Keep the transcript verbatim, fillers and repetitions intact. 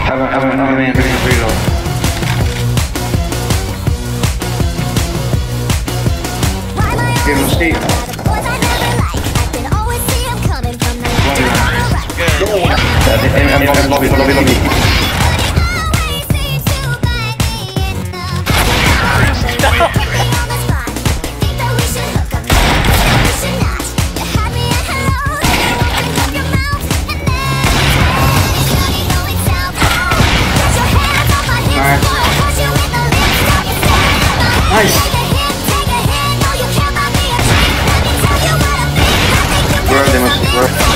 Have a, have a, have a man, reload. Give him Steve. Lobby, lobby, lobby, lobby. Nice. Where are they must be? Where?